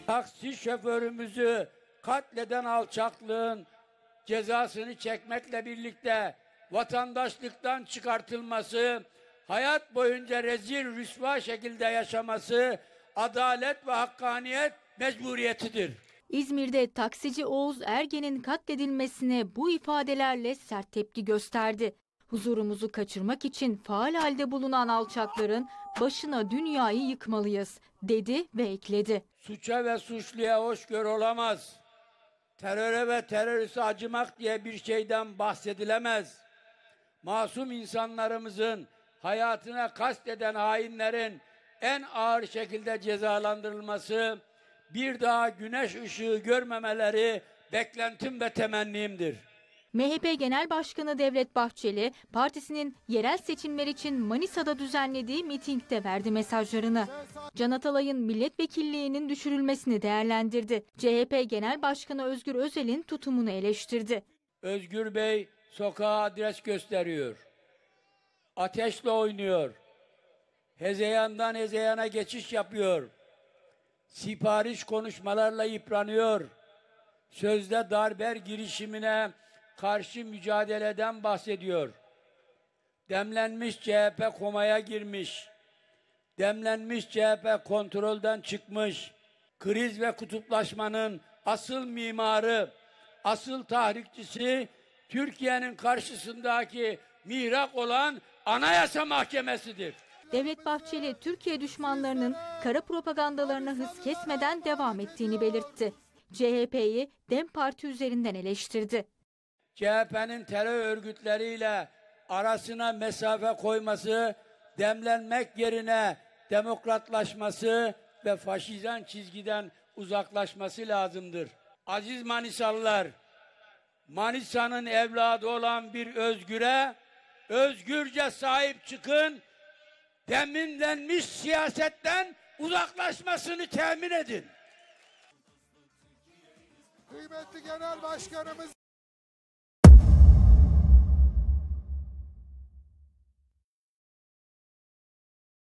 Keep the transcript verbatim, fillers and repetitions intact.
Taksi şoförümüzü katleden alçaklığın cezasını çekmekle birlikte vatandaşlıktan çıkartılması, hayat boyunca rezil rüsva şekilde yaşaması adalet ve hakkaniyet mecburiyetidir. İzmir'de taksici Oğuz Ergen'in katledilmesine bu ifadelerle sert tepki gösterdi. Huzurumuzu kaçırmak için faal halde bulunan alçakların başına dünyayı yıkmalıyız dedi ve ekledi. Suça ve suçluya hoşgörü olamaz. Teröre ve teröriste acımak diye bir şeyden bahsedilemez. Masum insanlarımızın hayatına kasteden hainlerin en ağır şekilde cezalandırılması, bir daha güneş ışığı görmemeleri beklentim ve temennimdir. M H P Genel Başkanı Devlet Bahçeli, partisinin yerel seçimler için Manisa'da düzenlediği mitingde verdi mesajlarını. Can Atalay'ın milletvekilliğinin düşürülmesini değerlendirdi. C H P Genel Başkanı Özgür Özel'in tutumunu eleştirdi. Özgür Bey sokağa adres gösteriyor. Ateşle oynuyor. Hezeyandan hezeyana geçiş yapıyor. Sipariş konuşmalarla yıpranıyor. Sözde darber girişimine karşı mücadeleden bahsediyor. Demlenmiş C H P komaya girmiş. Demlenmiş C H P kontrolden çıkmış. Kriz ve kutuplaşmanın asıl mimarı, asıl tahrikçisi Türkiye'nin karşısındaki mihrak olan Anayasa Mahkemesi'dir. Devlet Bahçeli, Türkiye düşmanlarının kara propagandalarına hız kesmeden devam ettiğini belirtti. C H P'yi DEM Parti üzerinden eleştirdi. C H P'nin terör örgütleriyle arasına mesafe koyması, demlenmek yerine demokratlaşması ve faşizan çizgiden uzaklaşması lazımdır. Aziz Manisalılar, Manisa'nın evladı olan bir özgüre özgürce sahip çıkın, deminlenmiş siyasetten uzaklaşmasını temin edin. Kıymetli Genel Başkanımız